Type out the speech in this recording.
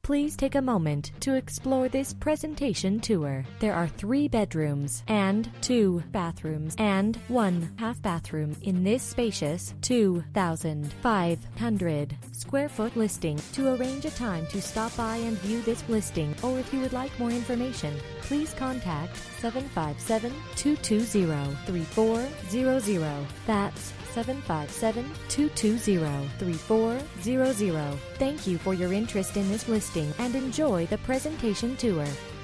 Please take a moment to explore this presentation tour. There are 3 bedrooms and 2 bathrooms and 1 half bathroom in this spacious 2,500 square foot listing. To arrange a time to stop by and view this listing, or if you would like more information, please contact 757-220-3400. That's 757-220-3400. Thank you for your interest in this listing and enjoy the presentation tour.